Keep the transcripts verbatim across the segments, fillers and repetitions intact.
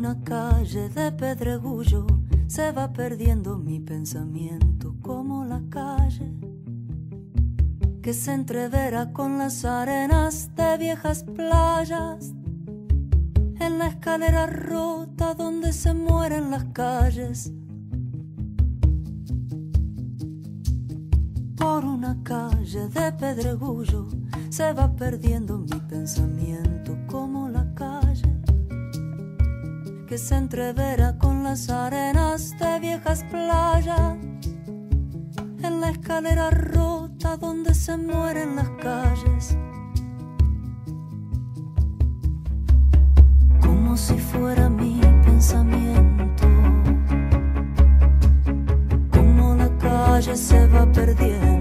una calle de pedregullo se va perdiendo mi pensamiento, como la calle que se entrevera con las arenas de viejas playas, en la escalera rota donde se mueren las calles. Por una calle de pedregullo se va perdiendo mi pensamiento, como la calle que se entrevera con las arenas de viejas playas, en la escalera rota donde se mueren las calles. Como si fuera mi pensamiento, como la calle se va perdiendo.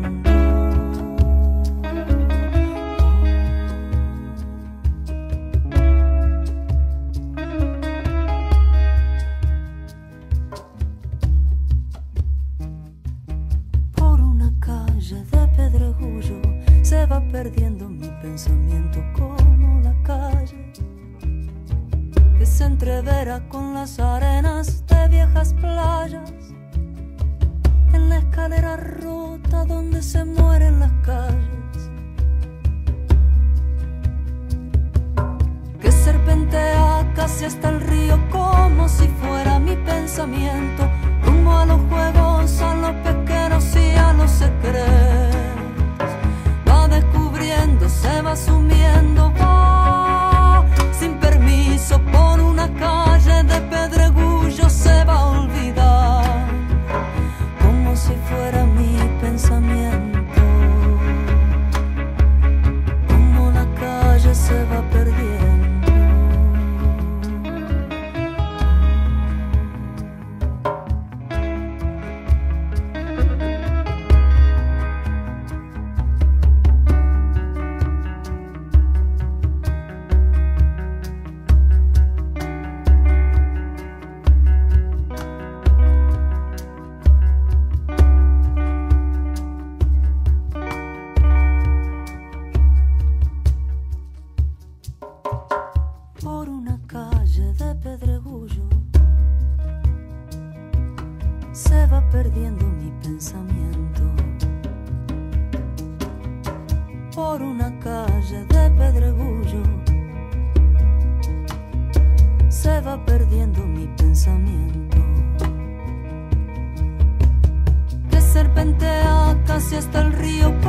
De pedregullo se va perdiendo mi pensamiento, como la calle que se entrevera con las arenas de viejas playas, en la escalera rota donde se mueren las calles, que serpentea casi hasta el río, como si fuera mi pensamiento, rumbo a los juegos, a los pesqueros y a los secretos. Va descubriendo, se va sumiendo, va sin permiso por una calle de pedregullo, se va a olvidar, como si fuera mi pensamiento, como la calle se va perdiendo. Por una calle de pedregullo se va perdiendo mi pensamiento, por una calle de pedregullo se va perdiendo mi pensamiento, que serpentea casi hasta el río,